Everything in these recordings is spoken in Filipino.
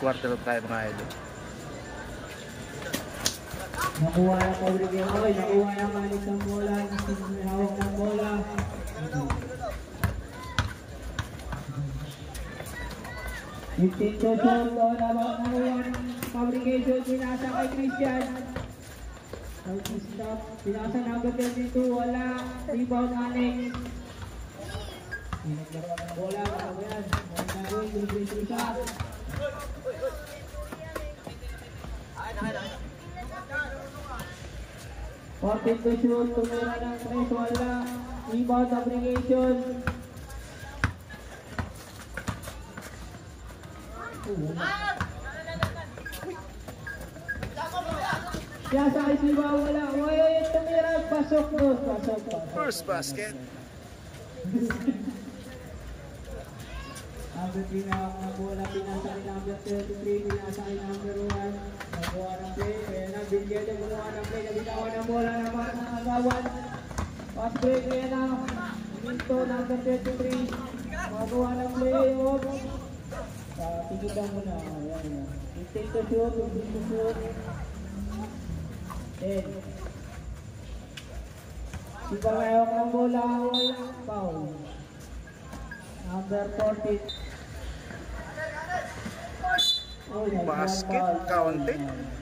quarter tayo mga idol. Nakuha na po ulit yung oy. Nakuha na manik ng bola. May hawak ng bola. Yung shoot doon nakuha ng fabrication. Pinasa kay Christian. Stop. Pinasa number 22. Wala. Rebound Alex. Nagkaroon ng bola. Ano yan? Nagkaroon yung isa. 14 to shoot, tumira ng 3, wala. Rebound fabrication. Siya sa isiba, wala. Wait, tumira, pasok doon. Pasok. First basket. Number 3 na ako ng bola, pinasa ni number 33, pinasa ni number 1. Nagawa ng play, kaya na, Bilgedo, gumawa ng play, nabitawan ng bola naman ng agawan. Pass break, kaya na, Minto, number 33, magawa ng play, tigitan mo na, ayan. Take to shoot, take to shoot. 10. Si Pangayok ng bola, wala, foul. Number 14. Basket counted.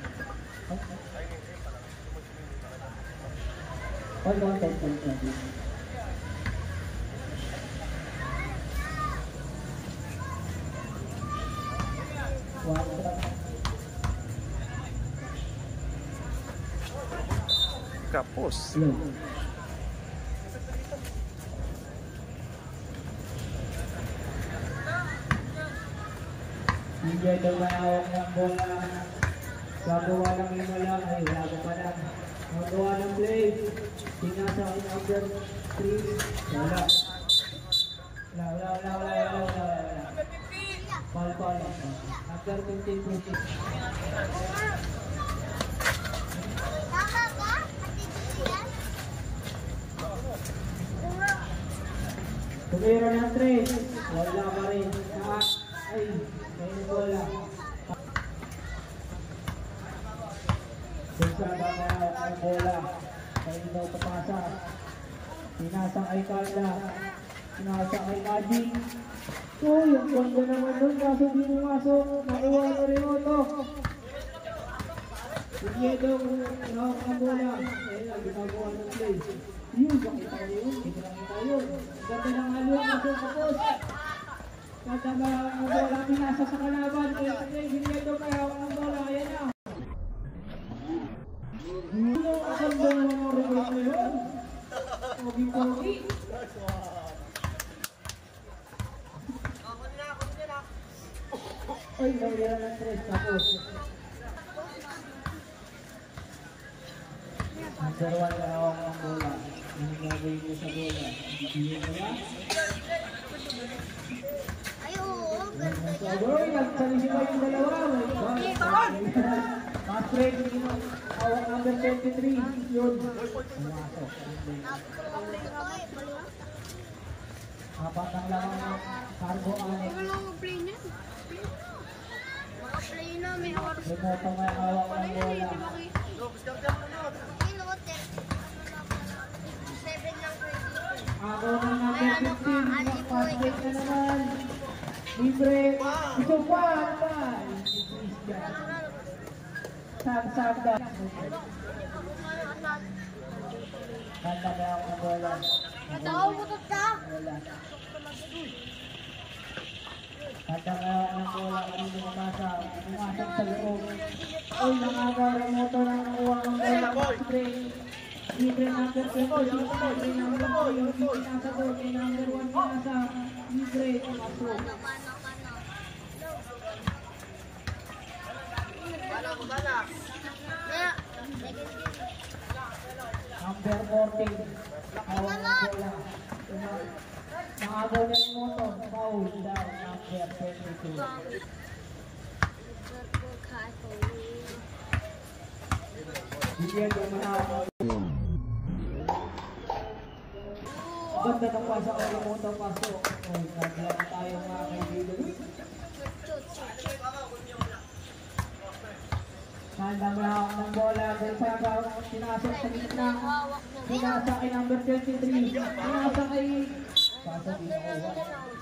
Kapos. Hindi daw mahawak ng bola. Gagawa ng himala. Ay, wala ko pa lang. Magawa ng play. Pinasa ang number 3. Wala. Pal. Number 15. Tama ba? Tumira ng 3. Wala pa rin. Ay, may bola. Sensada na ang bola. Kaya daw papasa. Pinasa kay Carla. Pinasa kay Magic. Yung ganda naman doon. Kaso di pumasok. Nakuha na rin ito. Sige daw hawak ng bola. Kaya ginagawa ng play. Yun, bakit tayo yun? Hindi lang tayo. Ganda ng halo. Masok kapos. Kataba ang bola pinasa sa kalaban. Hindi daw kaya hawak ng bola. Ayan na. Ano ang ganda ng mga regular na yun? Pogi-pogi. Ay, nawira ng 3 tapos. Number 1 na hawak ng bola. Ano gagawin mo sa bola? Bibigyan mo yan? Saboy, nagsalisipa yung dalawa. Pass break, hawak number 23. Yun. Pumasok. Habang ng lang ang cargo anik. Remoto nga hawak ng bola. Ako na number 15. Pass break na naman. Libre. Ito pa. Sab-sabda. Kanta na ako ng bola. Tao mo ito ka? Wala. Kanta na ako ng bola. Kanino kumasa. Pumasok sa loob. Uy, nangagal ang motor ng nakuha ng bola. Libre number 20. Libre number 3. Pinasa doon. Kay number 1 pinasa. Libre. Pumasok. Number 14. Hawak ng bola. Nakagaw na yung motor. Foul down. Number 22. Bigyan ko manawag. Ganda ng pasok ng motor pasok. Naglang tayo mga kaibigan. Handang lahak ng bola. Gonzaga, sinasok sa gitna. Sinasa kay number 23. Sinasa kay... Kaso di nakuha.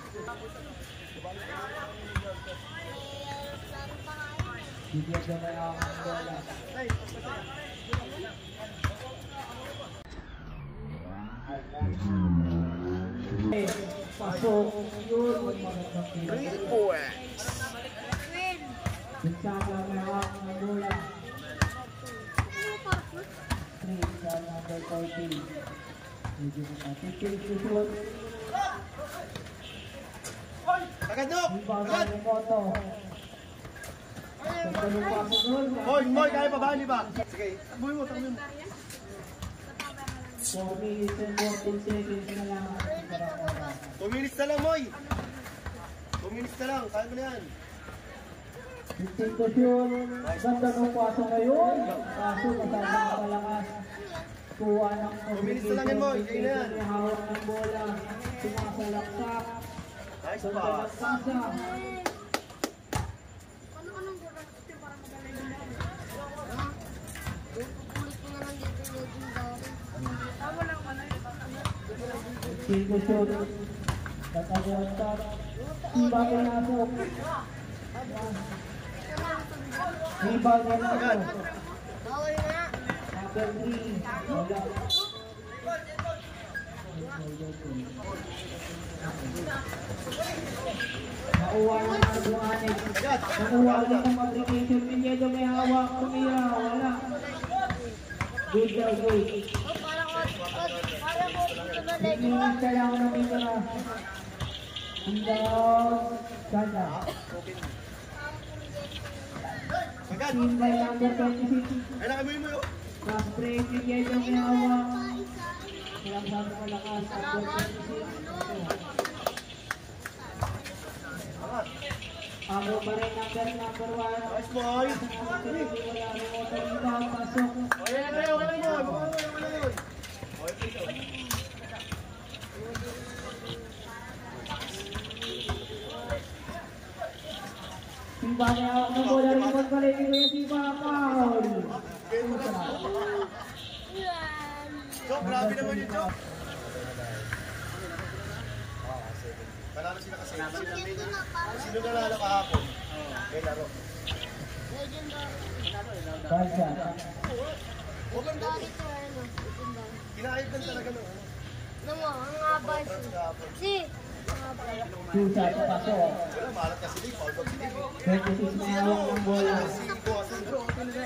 Bigyan na lahak ng bola. Pasok yun. Magandang 3 points. Gonzaga may hawak ng bola. 3 sa number 14. Medyo matipil susod. Tagadok! Ibang ng Moto. Pagkalong pasok doon. Moy, kaya pa ba? Hindi ba? Sige, takbuhin mo, takbuhin mo. 4 minutes and 14 seconds na lang. 2 minutes na lang, Moy! 2 minutes na lang, kaya mo na yan. 15 to shoot. Ganda ng pasok ngayon. Kaso masama ka palakas. Kuha ng 2 minutes na lang yan, Moy. Kaya na yan. may hawak ng bola. Sumasalaksak. Nice Ganda ng pass. pasa. Ano-anong gawin natin para madali mo? Ha? Ulit mo na lang dito yung legendary. Tama lang ka na yun. 15 to shoot. Tatagaw top. Iba ka nasok. Iba ka nasok. Bawal na. Number 3. Wala. Nakuha na ng Duanes. Nakuha na ng application. Pinyedo may hawak. Tumira. Wala. Good job, good. Parang ko dito na legendary. Tingin ka lang ng Mira. Indown. Ganda. Agad! Team by number 26. Ay, nakabuhin mo yun. Last break. Pinyedo may hawak. Walang sabi malakas. Number 26. Ako pa rin number 1. Nice, boy! Pasok. Okay lang kayo, okay lang yun. Okay lang yun. Siba na ako ng bola rin mo pala ni Kuya Siba. Foul. Chok, grabe naman yun, Chok. Panalo sila kasi. Dito na parang Sino nanalo kahapon? May laro. legendary. Balsa. Legendary to ano. Legendary. Kinahit lang talaga nung Namo, ang haba siya. kahapon. Si. Ang haba. Susa sa pasok. Wala, malat kasi din. Foul bag si Dick. 26 na hawak ng bola. Si Boasandro.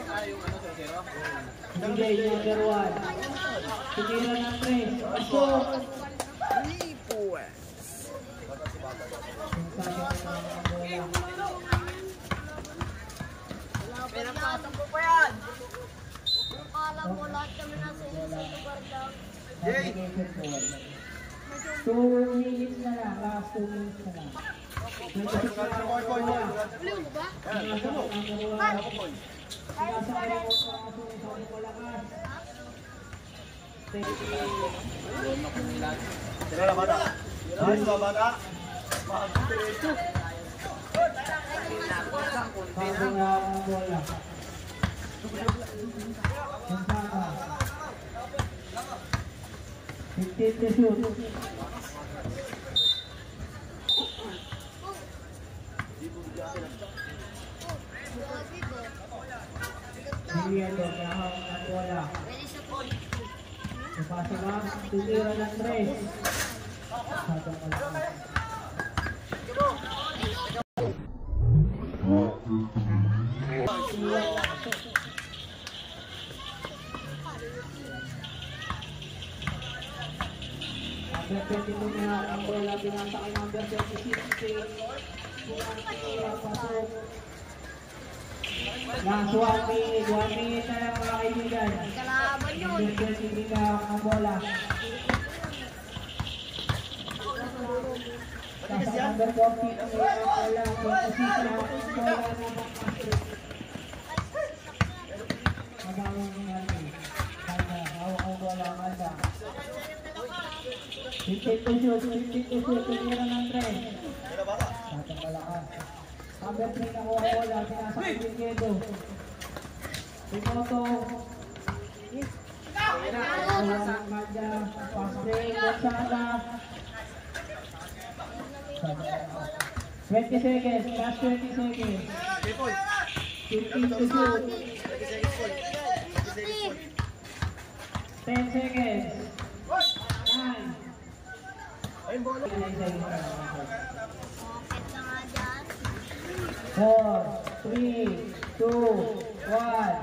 Bigay number 1. Tumira ng 3. Pasok. 3 points. Pinapasok ko pa yan. Akala mo lahat kami nasa inyo sa lugar lang. 2 minutes na lang. Last 2 minutes na lang. Boy. Blue mo ba? Tira na, bata. Nice ba, bata? Diretso. Fifteen to shoot. Bigyan doon, nahawak ng bola. Pwede sa pool. Napasa ba? Tutira ng 3. Sadang malakas. Number 22 na ang bola, binasa kay number 26. Pasok. Last 1 minute na lang mga kaibigan. Kalaban yun. Number 23 na ang bola. Nasa number 40 ang bola. 26 na ang bola ng Astrid. Mabawang nangyari. Kanda, hawak ang bola, Kanda. 15 to shoot, tumira ng 3. Tira, bata. Satang malakas. Number 3 na kuha bola, sinasa kay Bilgedo. Rimoto. Ayan, Manda. Fast break. Gonzaga. 20 seconds. Last 20 seconds. 15 to shoot. 10 seconds. 9. Ayun, bola. 4, 3, 2, 1.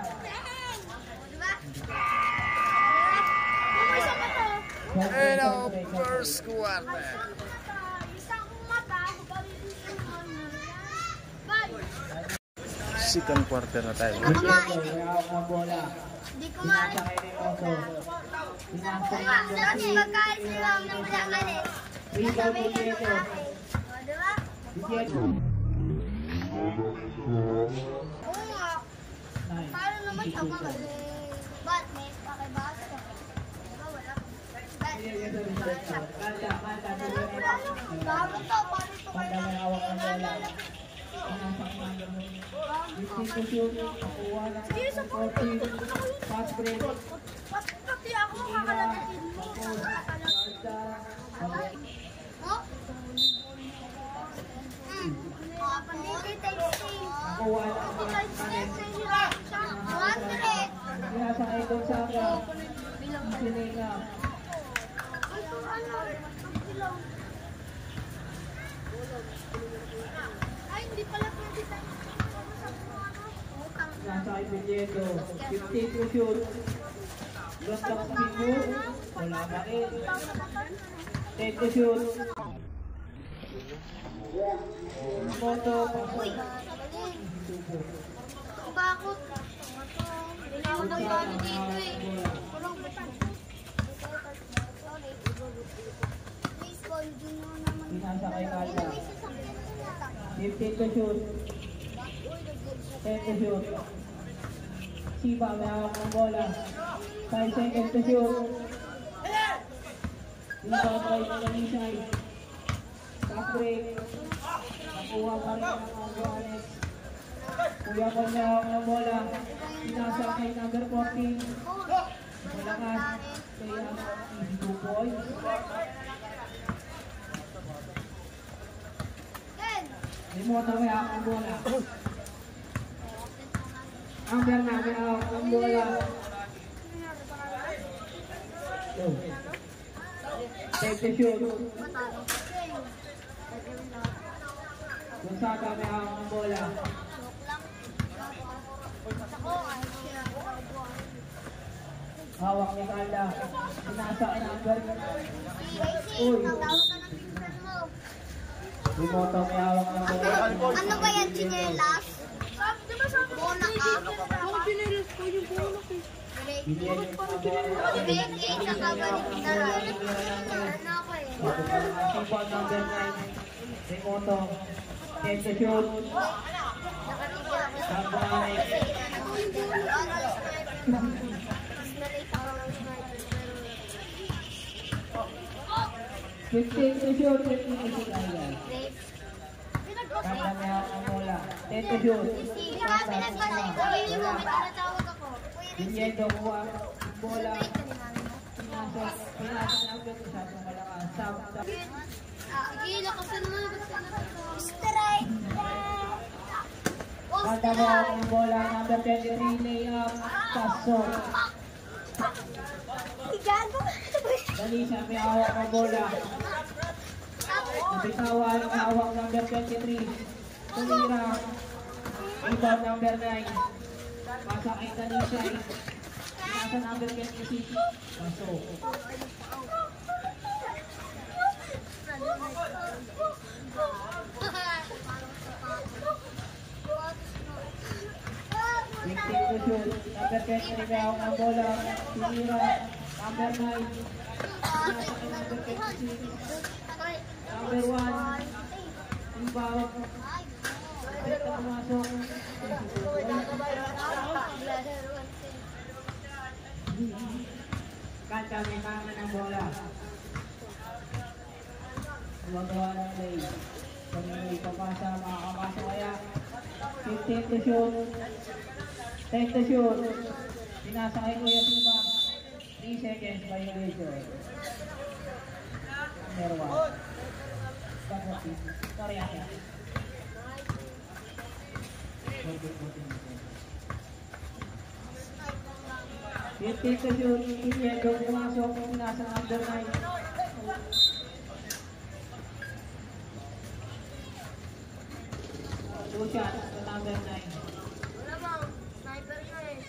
Hello, first quarter. Second quarter na tayo. Hindi ang bola. Di kumain. Pinasakay ni Oso. Pinasakay ni Tapos magkain sila ng pinakalit. Rebound ni Diego. Diba? Diego. Oo nga. Paano naman siya magaling? Ba't may pakibasa? Diba wala? Manda. Bago to, paano to Manda may hawak ng bola. Pinasakay ng 15 to shoot. Nakuha ng 14. Fast break. Pati ako kakalagatin mo. Oh? Pandigay tayo Nakuha ng 100. Pinasakay Gonzaga. Sininga. Ay, hindi pala pwede tayo. Pinasakay Diego. 15 to shoot. Lost lang sa shoot. Wala pa rin. 10 to shoot. Moto. Uy! Bakit? Hindi ako nagano dito eh. Kurang bata. Baseball, din mo naman. Pinasakay Kalda. 15 to shoot. 10 to shoot. Siba, may hawak ng bola. 5 seconds to shoot. Rebound right ng Ganisay. Fast break. Nakuha pa rin ang Angones. Kuya ko may hawak ng bola. Pinasakay number 14. Malakas. Kaya 2 points. Rimoto may hawak ng bola. Amber na may hawak ng bola. Take the shoot. Gonzaga may hawak ng bola. Hawak ni Kalda. Pinasa ni Amber. Uy. Rimoto may hawak ng bola. Ano ba yan, chinelas? Bola ka? Ako chinelas ko yung bola ko. Binigyan yung mga bola. Beke, nakabalik na rin. Ano ako eh? Sipon number 9. Rimoto. Take the shoot. Nakatigil ako sa Sabay. mas nalate ako ng sniper. 15 to shoot. 15 to shoot. Ayan. Kanda may hawak ng bola. Take the shoot. Kanda. Wala. Binigyan daw kuha ng bola. Pinasa number 2. Masyadong malakas. Sab. Gila kasi naman. Strike! Kanda may hawak ng bola. Number 23. Layup. Pasok. Dalisa may hawak ng bola. Nabitawan ang hawak number 23. Tumira. Rebound number 9. Pasa kay Dalisa. Nasa number 26. Pasok. Victim to shoot. Number 23 may hawak ng bola. Tumira. Number 9. Nasa kay number 26. Number 1. Rebound. Set na pumasok. Kanta may kama ng bola. Gumagawa ng play. Kung may papasa, makakapasa kaya. 15 to shoot. Take the shoot. Pinasa kay Kuya Siba. 3 seconds violation. Number 1. Sorry, Ate. Take the shoot. Iniendo pumasok. Pinasa number 9. Two shots to number 9. Wala mo, sniper ka eh.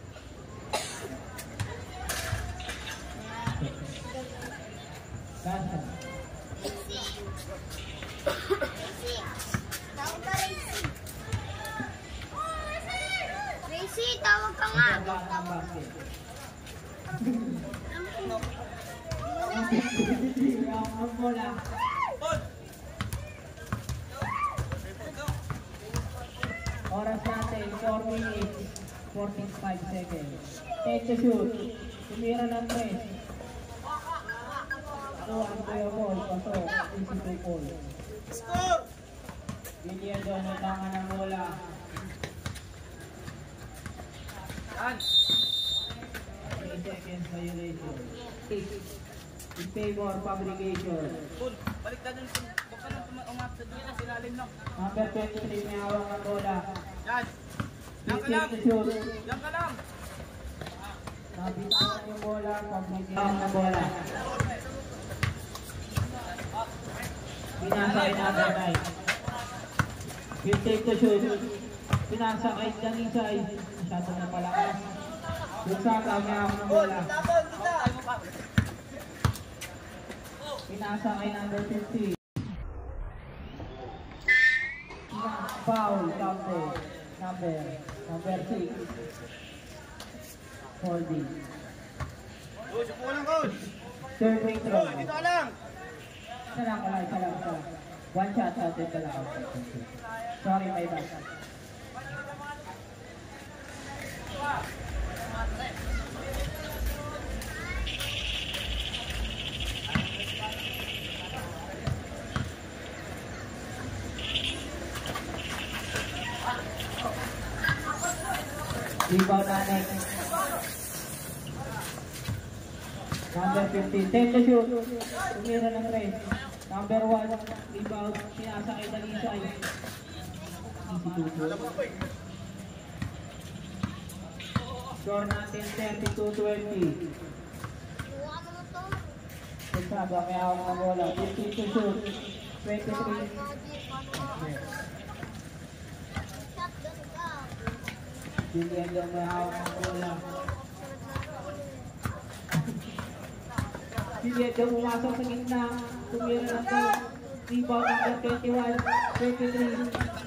Gasa. Tawag ka, Racy. Racy, tawag ka nga. Ang bola. Oras natin, 4 minutes, 45 seconds. Take the shoot. Tumira ng 3. Ako ang Kuya Paul, pasok. Easy to Paul. Score! Bigyan daw ng tama ng bola. Yan. 3 seconds violation. 6. In favor, fabrication. Paul, balik na dun. Huwag ka nang umapsa dito. Silalim lang. Number 23, may hawak ng bola. Yan. Yan ka Take lang. the shoot. Yan ka lang. Nabitawan yung bola, fabrication ng bola. Pinasa kay number 9. You take the shoot. Pinasa kay Danisay. Masyado na palakas. Luksaka, may hawak ng bola. Pinasa kay number 50. Foul, number 6. 4D. Coach, upo lang, coach. Third free throw. Coach, dito ka lang. Isa lang. One shot natin pala ako. Sorry, my bad. Rebound na next. Number 15. Take the shoot. Tumira ng 3. Number 1. Rebound. Pinasa kay Dalisay. Easy to shoot. Score natin 32-20. Buka mo na to. Pagsaga, may hawak ng bola. 15 to shoot. 23. Shotgun ka. Julian daw may hawak ng bola. Julian daw pumasok sa gitna. Tumira ng 2. Rebound number 21. 23.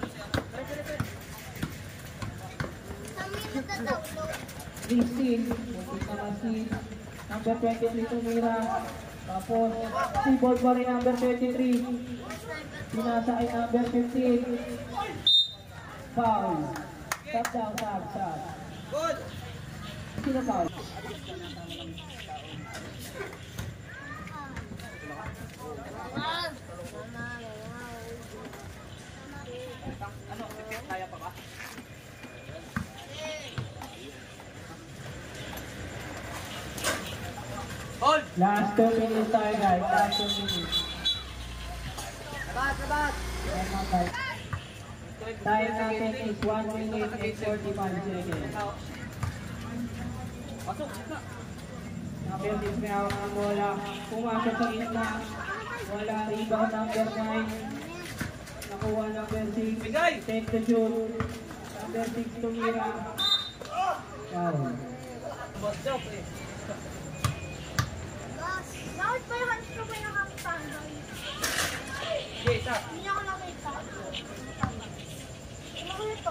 Kami nagtatawlo. 16. Muntik na masin. Number 23 tumira. Tapos, rebound pa rin number 23. Pinasa kay number 15. Foul. Tap down, tap. Coach! Sino foul? Ano? Kaya pa ba? Hold! Last 2 minutes tayo guys. Last 2 minutes. Sabat! Time natin is 1 minute and 45 seconds. Pasok! Number 6 may hawak ng bola. Pumasok sa gitna. Wala. Rebound number 9. Nakuha number 6. Bigay! Take the shoot. Number 6 tumira. Foul. Boss job eh. Bakit pa yung hands ko ba yung nakakitanggal? Okay, isa. Hindi ako nakita. Ano ito?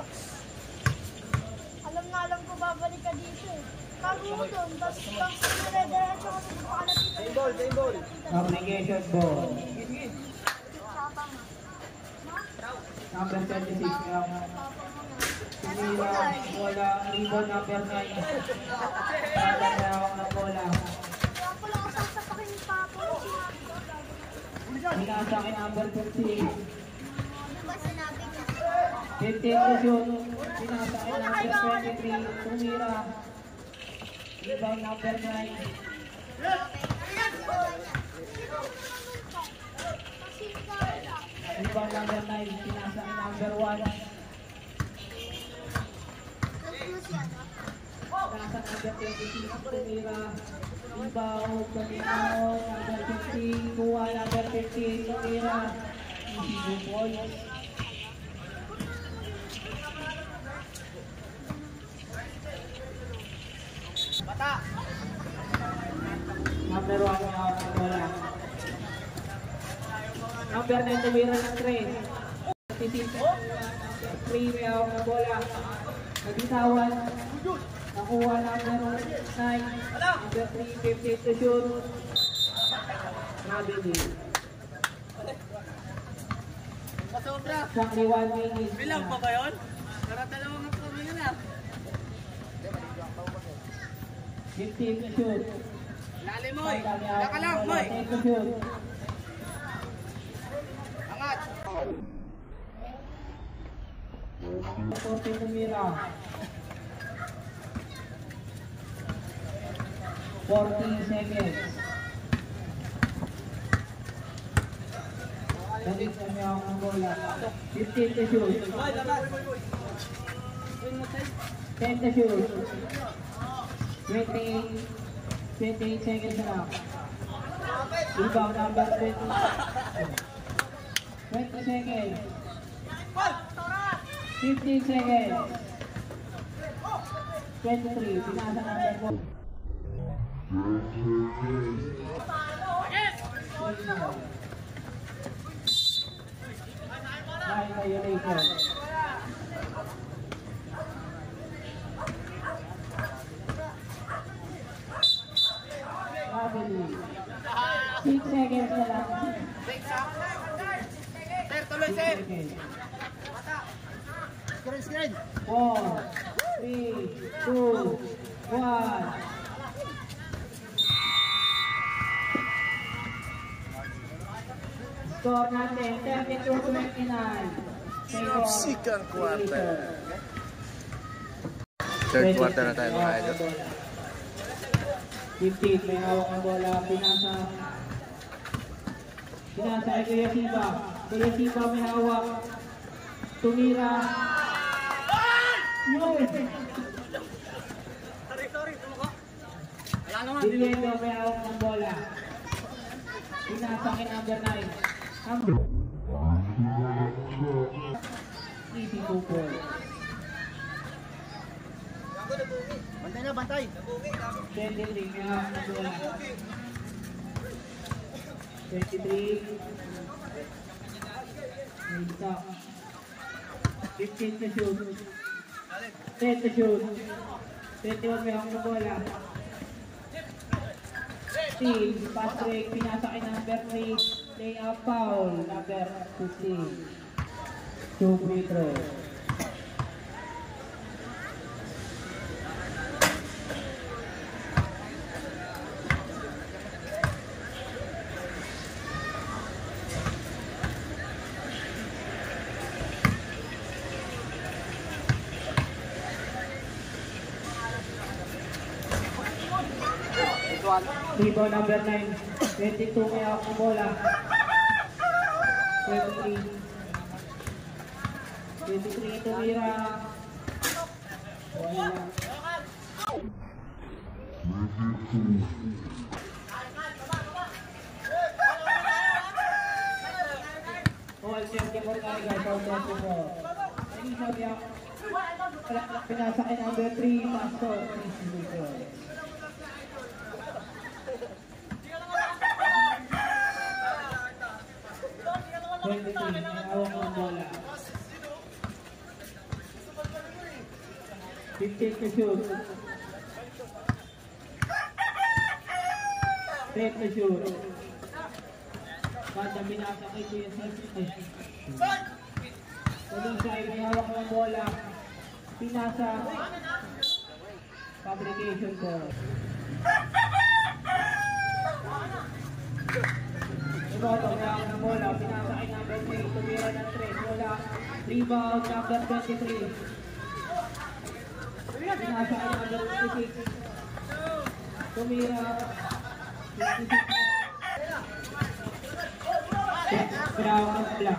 Alam ko babalik ka dito eh. Bago mo doon, tapos nire-diretso ko sa pakalatita. Same ball. Application ball. Sapa nga. Number 26 may hawak ng tumira. Wala. Rebound number 9. Wala may hawak ng bola. Kaya pala ako sasapakin ni Papa. Pinasa kay number 15. Ano ba sinabi niya? 15 to shoot. Pinasa ay number 23, tumira. Rebound number 9. Rebound number 9, pinasa ay number 1. Pinasa number 26, tumira. Rebound, tumira, number 15, kuha number 15, tumira. Easy 2 points. Number 1 na bola. Number 9 tumira ng 3. Number 3 may hawak ng bola. Nagitawan. Nakuha number 9. Number 3, 58 to shoot. Nabili. Pasobra. Only 1 minute. Bilang pa ba yun? Karata lang mga kami yun ah. 15 to shoot. Lali Moy. Daka lang Moy. 10 to shoot. Angat. 14 tumira. 40 seconds. Balik kami ang bola. 15 to shoot. 10 to shoot. 28 seconds na. Rebound number 20. 20 seconds. 15 seconds. 23. Pinasa number 4. Line violation. Robin. 6 seconds na lang. Sir, tuloy sir. 4, 3, 2, 1. Score natin, 32-29. Second quarter. Third quarter na tayo mga idol. 15, may hawak ang bola, pinasa. Pinasa ay Kuya Siba. Kuya Siba may hawak. Tumira. No! Sorry, tumuko. Wala naman. Diego may hawak ng bola. Pinasa kay number 9. Number. Easy 2 points. Bantay na, bantay. 23, may hawak ng bola. 23. May stop. 15 to shoot. 10 to shoot. 21 may hawak ng bola. Team, pass break, pinasa kay number 3. Play out foul, number 15. 2 free throw. Rebound number 9. 22 may hawak ng bola. 23. 23 tumira. Wala. All 34 guys, all 34. Ay, sabi ako. Pinasa kay number 3, pasok. Hawak ng bola. 15 to shoot. 10 to shoot. Kada binasa kay Kuya Sassi. Tulusay, may hawak ng bola. Pinasa. Fabrication ko. Iboto, may hawak ng bola. Pinasa kay number 3. Tumira ng 3. Bola. Rebound number 23. Pinasa ay number 56. Tumira. 56. Ground block.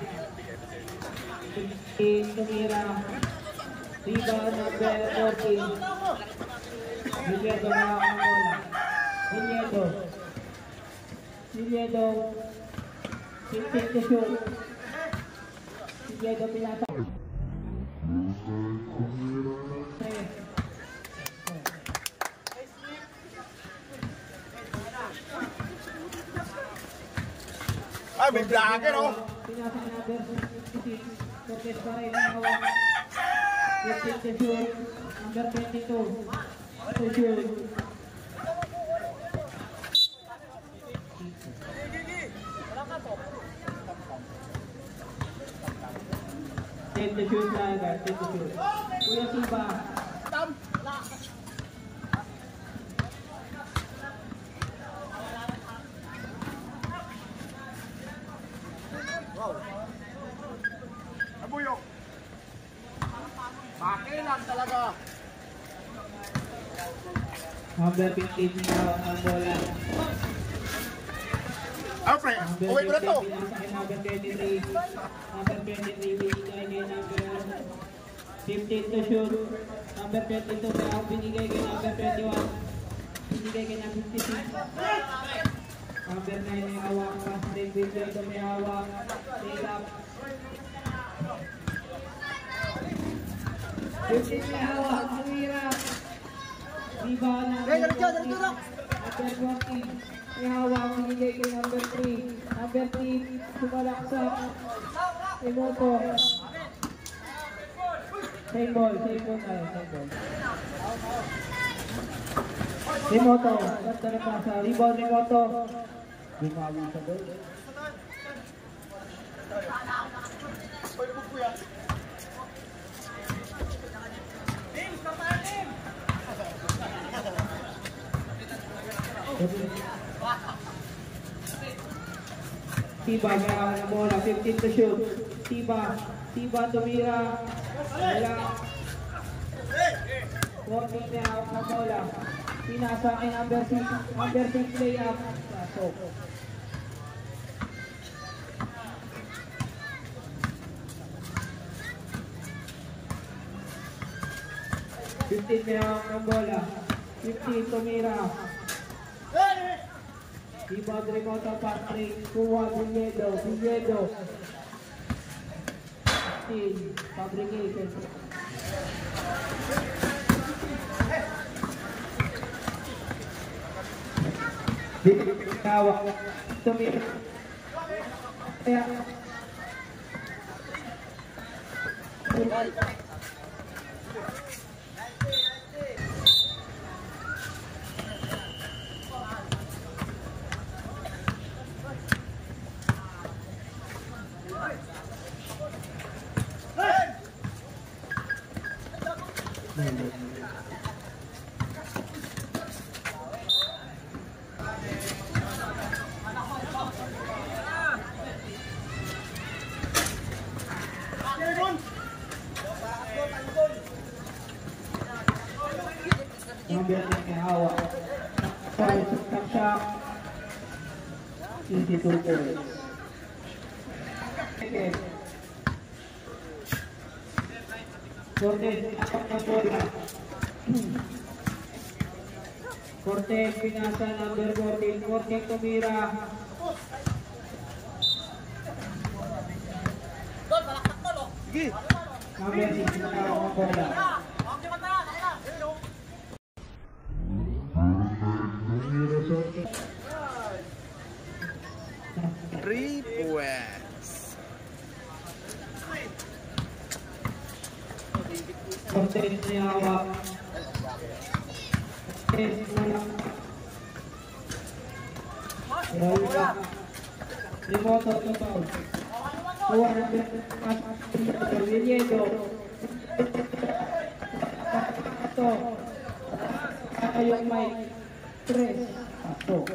16 tumira. Rebound number 14. Viliedo na ang bola. Viliedo 15 to shoot. Viliedo pinasa. Ah, may vlogger oh. Pinasa number 56. Cortez pa rin ang hawak. 15 to shoot. Number 22 to shoot. Ten to shoot lang, guys. 10 to shoot. Kuya Siba. Abuyok. Makilang talaga. Number 15 na ang bola. Alfred, Number uwi ko na to. 15 pinasa kay number 23. Number 23 binigay kay number 15 to shoot. Number 22 na binigay kay number 21. Binigay kay number 56. Number 9 may hawak. Pass din Viliedo may hawak. Take up. 15 may hawak. Tumira. Diba number 14. Number 14. May hawak. Binigay kay number 3. Number 3. Sumalaksak. Imoto. Same ball tayo. Same ball. Imoto. Ganda na pasa. Rebound Imoto. Bumawi sa goal. Tiba may hawak ng bola. 15 to shoot. Tiba tumira. Wala. 14 may hawak ng bola. Pinasa kay number 6. Number 6 lay up. Pasok. May hawak ng bola. 15 tumira. Tiba Dremota Patrick. Kuha Viliedo. 15 fabricated. Hawak. Tumira. Kaya. Number 10 may hawak. Top shot. Easy to go. Cortez, Cortez pinasa number 14. 14 tumira. Sige. Number 6 nakawak ng bola. Three points. Cortez may hawak. Cortez wala. Wala. Remoto to foul. Kuha ng Viliedo. Ito. Yung may 3. Pasok.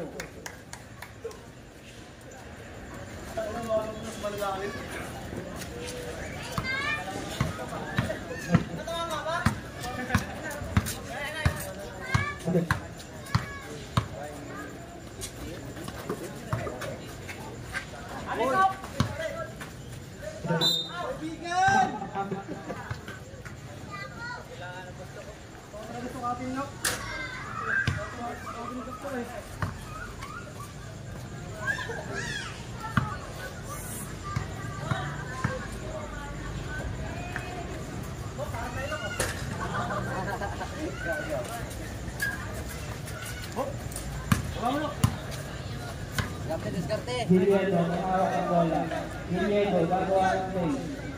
Giliedo, may hawak ng bola. Giliedo, gagawa ng play.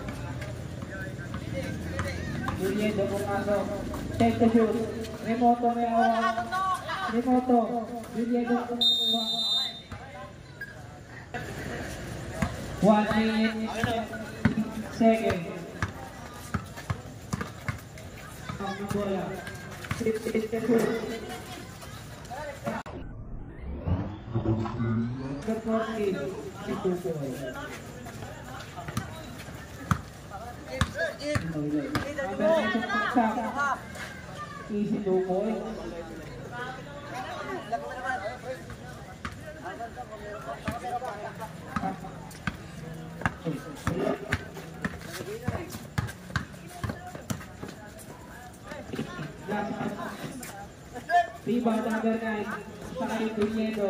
Giliedo, pumasok. Take the shoot. Remoto, may hawak. Remoto. Giliedo, kumakuha. 1 minute, second. Hawak ng bola. Take the shoot. The 40, si Tupoy. Si Tupoy. Rebound number 9. Sakay Giliedo.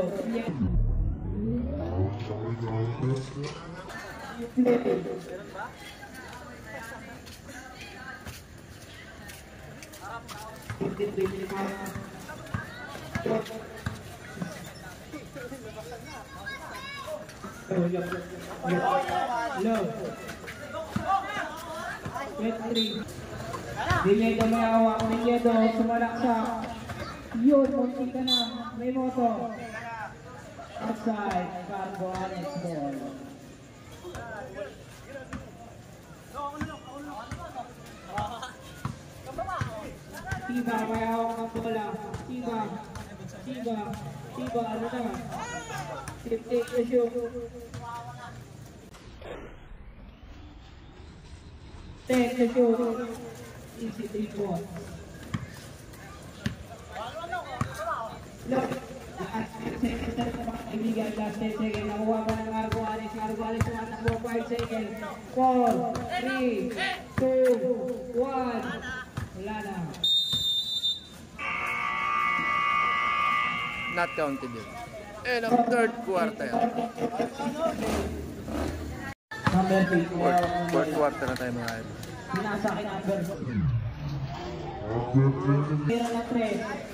Giliedo may hawak. Giliedo sumalaksak. Yun, munti ka na. May moto. Outside, Carbo Alex ball. Tiba, may hawak ng bola. Tiba, ano na? Take the shoot. Take the shoot. Easy 3 points. Look. Kaibigan, last 10 seconds. Nakuha pa ng Argo Alex. Argo Alex tumatakbo 5 seconds. 4, 3, 2, 1. Wala na. Not counted yun. And ang third quarter. Number 3. Fourth quarter na tayo mga idol. Pinasakit number 4. Tira na 3.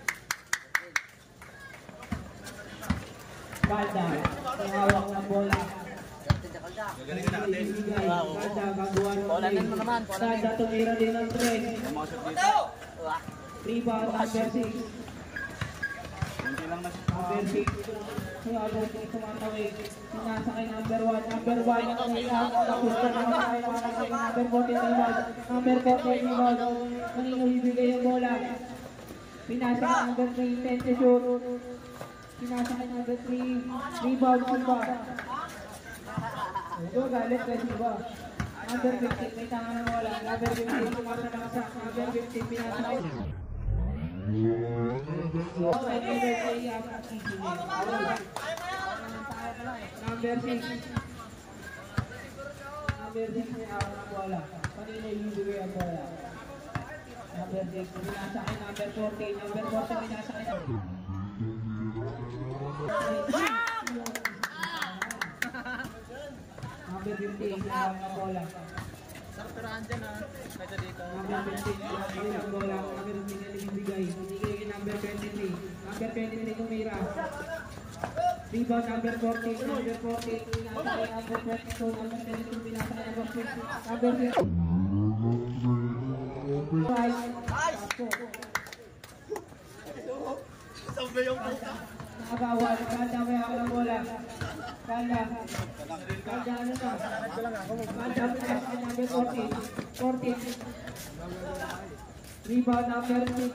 Kalda, may hawak ng bola. Kalda, gagawa ng play. Kalda, tumira din ng 3. Rebound, number 6. Number 6. Number 6, tumatawid. Pinasa kay number 1. Number 1, tapos na naman kay number 14 rebound. Number 14 rebound. Kanino ibigay yung bola? Pinasa kay number 3, 10 to shoot. Pinasa kay number 3, rebound Silva. Ito, galit kay Silva. Number 15, may tanga na wala. Number 15, kumasa ng sak. Number 15, pinasa kay number 6. Number 6, may awak ng bola. Kanina ibibigay ang bola. Number 6, pinasa kay number 14. Number 14, pinasa kay number 15, awak ng bola. Sarapiraan dyan ha. Kaysa dito. Number 15, awak ng bola. Number 15, ibibigay. Ibigay kay number 23. Number 23, tumira. Rebound number 14. Number 14, pinasa kay number 22. Number 22, pinasa kay number 6. Number 6. Sabi yung buka. Nakagawal, Kalda may hawak ng bola. Kalda ano na? Kalda pinasa kay number 14. 14. Rebound number 6.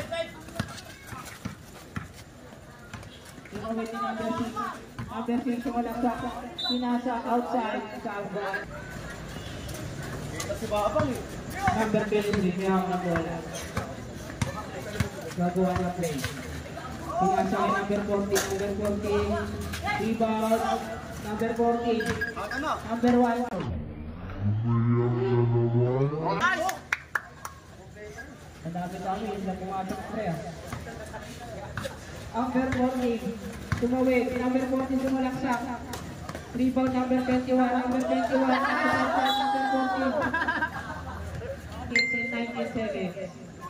Pinawin ni number 6. Number 6 sumalaksak. Pinasa outside. Salva. Kasi babang eh. Number 23 may hawak ng bola. Gagawa niya play. Pinasa kay number 40, rebound, number 40, number 1. Ang dami, hindi pumasok pre. Number 40, tumawid, number 40 sumalaksak. Rebound number 21, number 21, number 40. 19 seconds.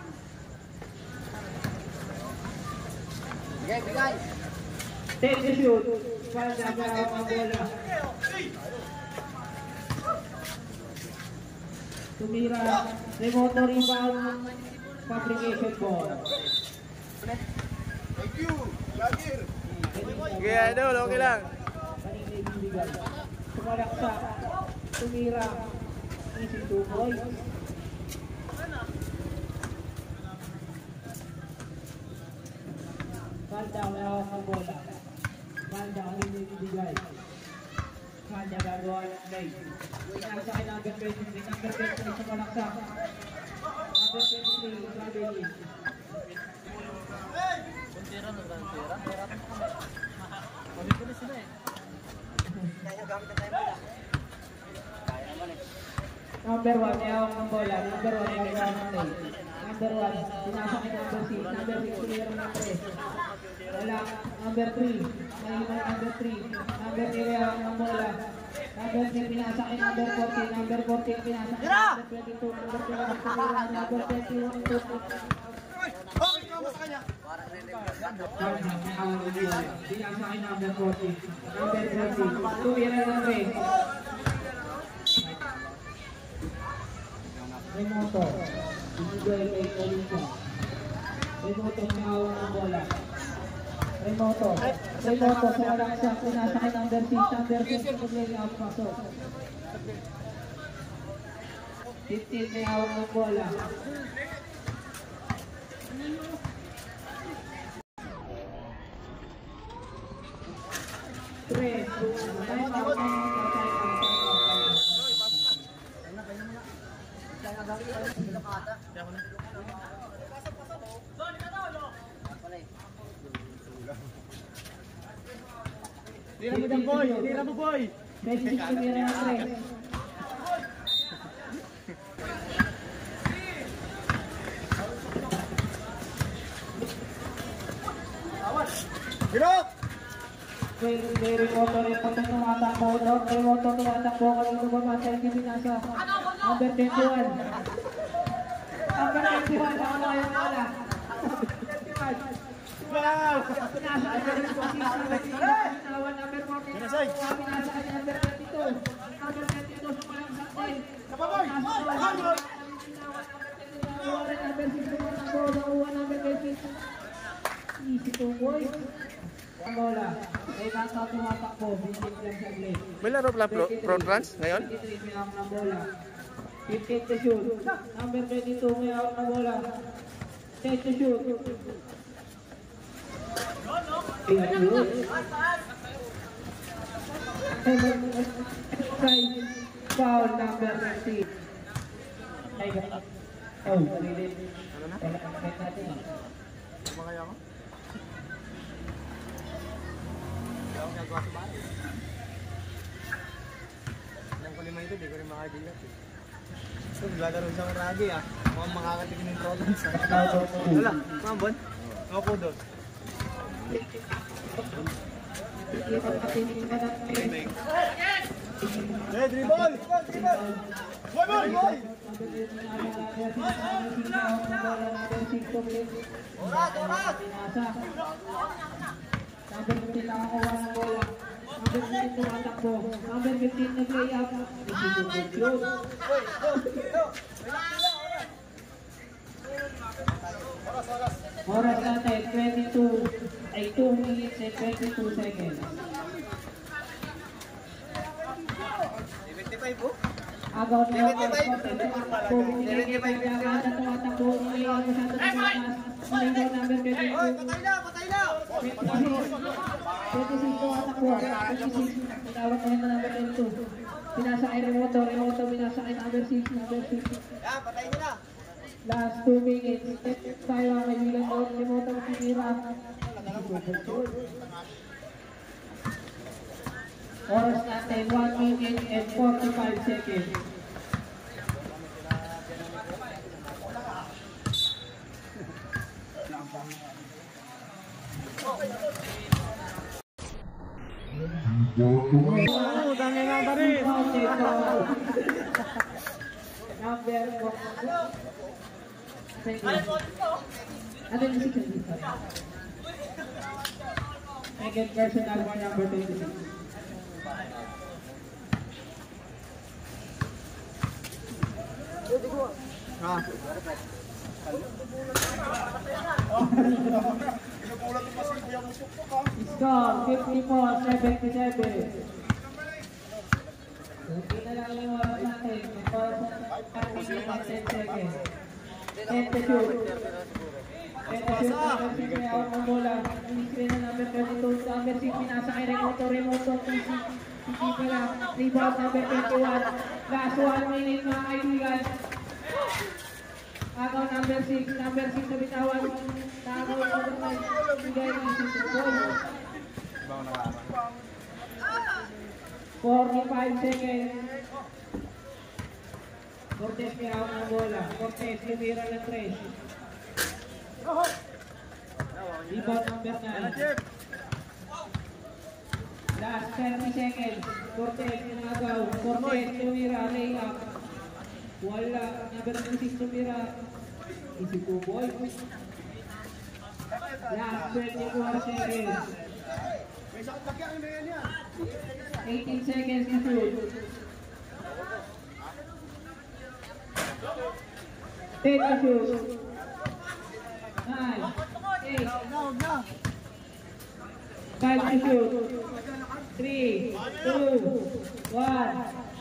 Bigay. Take the shoot. Palda para ang bola. Tumira. Remote rebound. Fabrication ball. Thank you, Lagir. Okay, idol, okay lang. Panindig bibigay. Sumalaksak. Tumira. Easy 2 points. Palda ang bola. Palda ang ibigay. Palda gagawa ng play. Pinasa kay number 23. Number 23 sumalaksak. Number 23, Gabby. Kuntira na ba? Kuntira? Pamit ko na sila eh. Kaya gamit na tayo bola. Kaya naman eh. Number 1, ayaw ng bola. Number 1, gagawa ng play. Number 1, pinasa kay number 6. Number 6, clear ng press. Wala. Number 3, may number 3. Number 3, ayaw ng bola. Number 3, pinasa kay number 14. Number 14, pinasa kay number 22. Number 21, number 21, Okay, ikaw sa kanya. pinasa kay number 14. Number 20, tumira ng press. Remoto. Ibigay kay Colita. Remoto niya hawak ng bola. Remoto sa walang siya. Pinasa kay number 6. Number 6 pag-play out pasok. 15 may hawak ng bola. Tres. Time out. Tira mo dyan, boy. Tira mo, boy. Messi tumira ng tres. Hirap! May remoto rin po itong tumatakbo. Remoto tumatakbo. Kanina ba sa hindi pinasa. Number 21. Number 21. Ako na yung bola. 21. Wow! Pinasa ay number 14. Number 14. Pinasa ay number 22. Number 22 sa palang saktin. Kapaboy! Number 6 tumatakbo. Nakuha number 26. Easy 2 points. Ang bola. Ay nasa tumatakbo. Binigyan lang sa play. May laro pala front runs ngayon? 23 may hawak ng bola. 15 to shoot. Number 22 may hawak ng bola. 10 to shoot. Foul number 13. Oh, really? Ang kalima ito, di ko rin makadilat eh. So, naglalaro isang ragi ah. Mukhang makakatikin yung Trojans ah. Wala, mga bon. Mga po doon. Hey, dribble! Boy, boy, boy! Oras, oras! Number 15 nakakuha ng bola. Number 15 tumatakbo. Number 15 nag-lay up. Oras natin, 22, ay 2 minutes and 22 seconds. 75 po? Agaw na yung tumatakbo. Binigay kay Piagada tumatakbo. Binigay ako sa tumatakbo. Binigay number 22. Patay na! 26 tumatakbo. 26. Pinawat na yung number 22. Pinasa kay Remoto. Remoto pinasa kay number 6. Number 6. Yan, patay nyo na! Last 2 minutes. Tayo ang kaibigan doon. Limutang sinira. Oras natin, 1 minute and 45 seconds. Dami nga ba rin? Number 1. Ano yung second dito? Second personal one, number 26. Score 54-77. Okay na lang yung oras natin. May oras na 10 seconds. 10 to shoot. 10 to shoot. Number 6 may out ng bola. Screen na number 32. Number 6 pinasa kay Remoto. Hindi pala. Rebound number 21. Last 1 minute mga kaibigan. Agaw number 6. Number 6 na bitawan. Agaw number 5. Bigay ng 6 points. 45 seconds. Cortez may out ng bola. Cortez lumira ng 3. Rebound number 9. Last 30 seconds. Cortez pinagaw. Cortez lumira. Layup. Wala. Number 6 lumira. Easy 2 boys. Last 24 seconds. 18 seconds to shoot. 10 to shoot. 9, 8, 5 to shoot. 3, 2, 1.